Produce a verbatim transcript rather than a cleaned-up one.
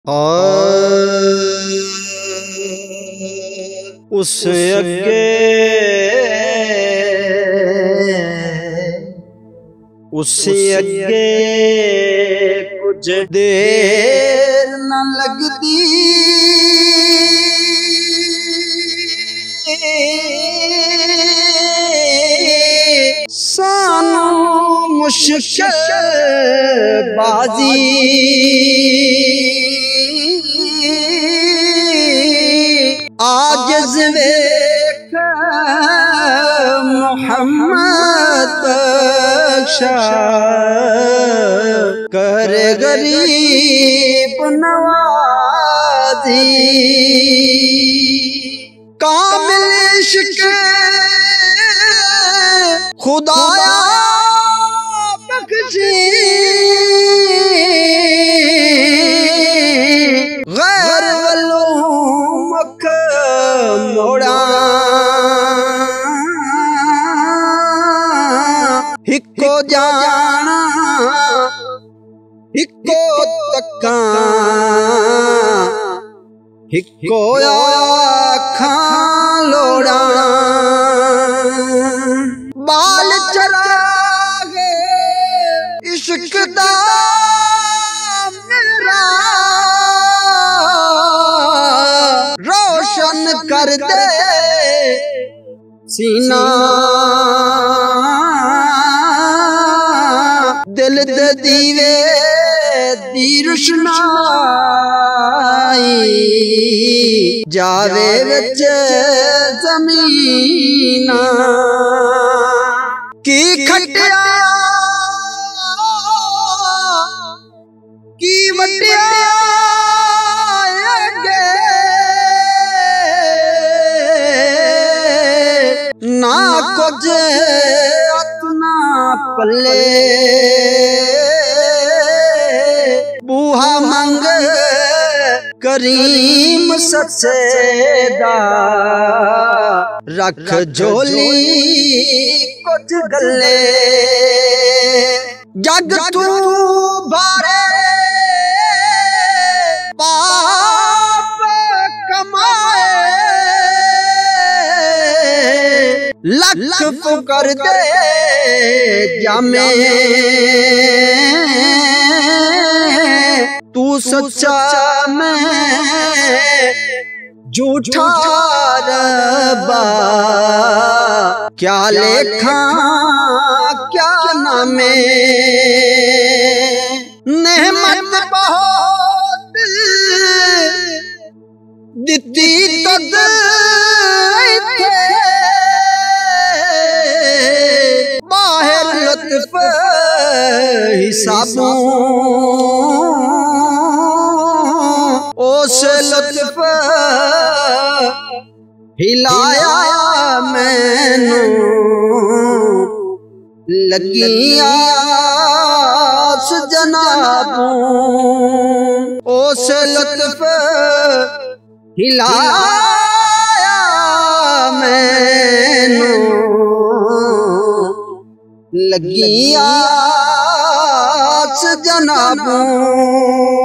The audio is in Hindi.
और उस अगे उस अगे कुछ देर न लगती सानू मुश्किल बाजी आजिज़ वेख मोहम्मद कर गरीब नवाजी कामिल इश्क़ खुदाया बख्शी गैर वलूमक मोड़ा हिको जाना हिको तक्का हिको आखा लोड़ा बाल चरागे इश्क दा मेरा रोशन कर दे सीना दिल दे दीवे दी रोशनाई जावे विच ज़मीना की खटिया की वटिया ना कुछ अपना पल्ले बूहा मंग करीम सच्चेदा रख झोली कुछ गले जग तू बारे पाप कमाए लख कर दे जामे तू सच्चा मैं झूठा रब्बा क्या लेखा क्या नामे नेमत बहुत दिती तद बाहर लुत्फ हिसाबों उस लुत्फ हिलाया मैनू लगिया जनाबों उस लुत्फ हिलाया मैनू लगिया जनाबों।